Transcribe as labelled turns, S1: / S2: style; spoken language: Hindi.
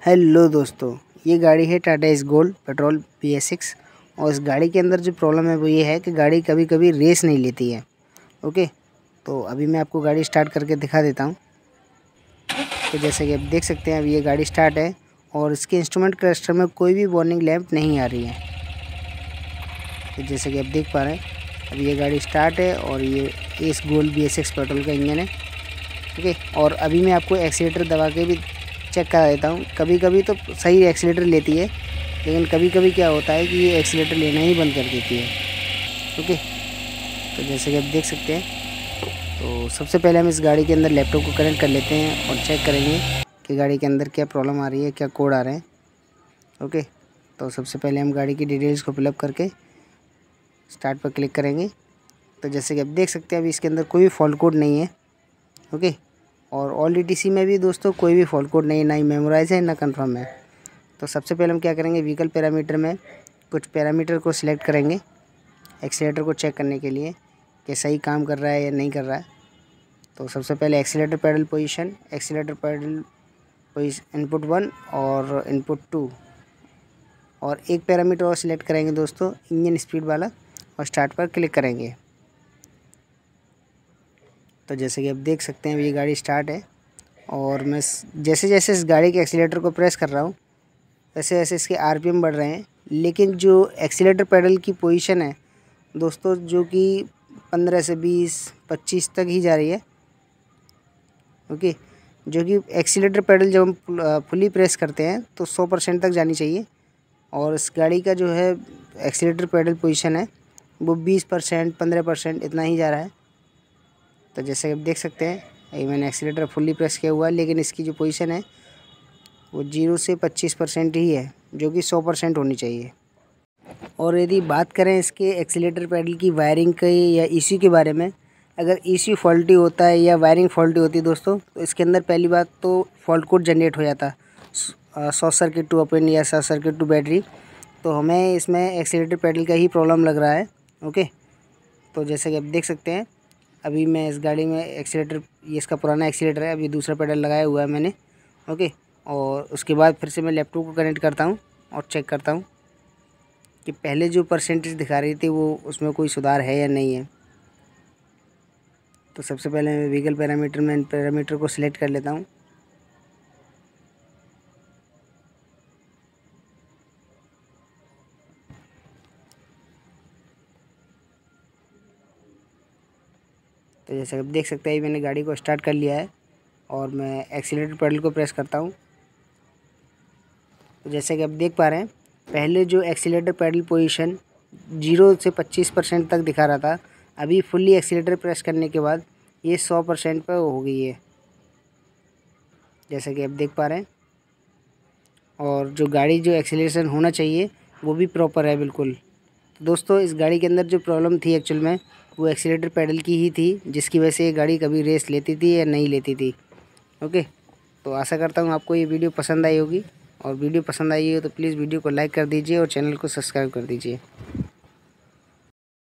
S1: हेलो दोस्तों, ये गाड़ी है Tata S gold petrol BS6 और इस गाड़ी के अंदर जो प्रॉब्लम है वो ये है कि गाड़ी कभी कभी रेस नहीं लेती है। ओके, तो अभी मैं आपको गाड़ी स्टार्ट करके दिखा देता हूँ। तो जैसे कि आप देख सकते हैं अभी ये गाड़ी स्टार्ट है और इसके इंस्ट्रूमेंट क्लस्टर में कोई भी वार्निंग लैंप नहीं आ रही है। तो जैसे कि आप देख पा रहे हैं अभी ये गाड़ी स्टार्ट है और ये एस गोल्ड BS6 पेट्रोल का इंजन है। ओके, और अभी मैं आपको एक्सीलेटर दबा के भी चेक करा देता हूँ। कभी कभी तो सही एक्सीलेटर लेती है, लेकिन कभी कभी क्या होता है कि ये एक्सीलेटर लेना ही बंद कर देती है। ओके, तो जैसे कि आप देख सकते हैं, तो सबसे पहले हम इस गाड़ी के अंदर लैपटॉप को कनेक्ट कर लेते हैं और चेक करेंगे कि गाड़ी के अंदर क्या प्रॉब्लम आ रही है, क्या कोड आ रहे हैं। ओके, तो सबसे पहले हम गाड़ी की डिटेल्स को फिलअप करके स्टार्ट पर क्लिक करेंगे। तो जैसे कि आप देख सकते हैं अभी इसके अंदर कोई भी फॉल्ट कोड नहीं है। ओके, और ऑल ETC में भी दोस्तों कोई भी फॉल्ट कोड नहीं है, ना ही मेमोराइज है ना कंफर्म है। तो सबसे पहले हम क्या करेंगे, व्हीकल पैरामीटर में कुछ पैरामीटर को सिलेक्ट करेंगे एक्सीलेटर को चेक करने के लिए कि सही काम कर रहा है या नहीं कर रहा है। तो सबसे पहले accelerator pedal position, accelerator pedal input 1 और इनपुट 2, और एक पैरामीटर और सिलेक्ट करेंगे दोस्तों इंजन स्पीड वाला, और स्टार्ट पर क्लिक करेंगे। तो जैसे कि आप देख सकते हैं ये गाड़ी स्टार्ट है और मैं जैसे जैसे इस गाड़ी के एक्सीलेटर को प्रेस कर रहा हूँ वैसे वैसे इसके RPM बढ़ रहे हैं, लेकिन जो एक्सीलेटर पैडल की पोजीशन है दोस्तों जो कि 15 से 20-25 तक ही जा रही है। ओके, जो कि एक्सीलेटर पैडल जब हम फुली प्रेस करते हैं तो 100% तक जानी चाहिए, और इस गाड़ी का जो है एक्सीलेटर पैडल पोजीशन है वो 20%, 15% इतना ही जा रहा है। तो जैसे आप देख सकते हैं ये मैंने एक्सीलेटर फुल्ली प्रेस किया हुआ है, लेकिन इसकी जो पोजीशन है वो 0 से 25% ही है, जो कि 100% होनी चाहिए। और यदि बात करें इसके एक्सीलेटर पैडल की वायरिंग के या ECU के बारे में, अगर ECU फॉल्टी होता है या वायरिंग फॉल्टी होती है दोस्तों, तो इसके अंदर पहली बात तो फॉल्ट कोड जनरेट हो जाता, शॉर्ट सर्किट टू ओपन या शॉर्ट सर्किट टू बैटरी। तो हमें इसमें एक्सीलेटर पैडल का ही प्रॉब्लम लग रहा है। ओके, तो जैसे कि आप देख सकते हैं अभी मैं इस गाड़ी में एक्सीलेटर, ये इसका पुराना एक्सीलेटर है, अभी दूसरा पैडल लगाया हुआ है मैंने। ओके, और उसके बाद फिर से मैं लैपटॉप को कनेक्ट करता हूँ और चेक करता हूँ कि पहले जो परसेंटेज दिखा रही थी वो उसमें कोई सुधार है या नहीं है। तो सबसे पहले मैं व्हीकल पैरामीटर में इन पैरामीटर को सिलेक्ट कर लेता हूँ। तो जैसे आप देख सकते हैं मैंने गाड़ी को स्टार्ट कर लिया है और मैं एक्सीलेटर पैडल को प्रेस करता हूँ। तो जैसे कि आप देख पा रहे हैं पहले जो एक्सीलेटर पैडल पोजीशन 0 से 25% तक दिखा रहा था, अभी फुल्ली एक्सीलेटर प्रेस करने के बाद ये 100% पर हो गई है, जैसे कि आप देख पा रहे हैं। और जो गाड़ी जो एक्सीलरेशन होना चाहिए वो भी प्रॉपर है बिल्कुल। तो दोस्तों इस गाड़ी के अंदर जो प्रॉब्लम थी एक्चुअल में वो एक्सीलेटर पैडल की ही थी, जिसकी वजह से ये गाड़ी कभी रेस लेती थी या नहीं लेती थी। ओके, तो आशा करता हूँ आपको ये वीडियो पसंद आई होगी, और वीडियो पसंद आई हो तो प्लीज़ वीडियो को लाइक कर दीजिए और चैनल को सब्सक्राइब कर दीजिए।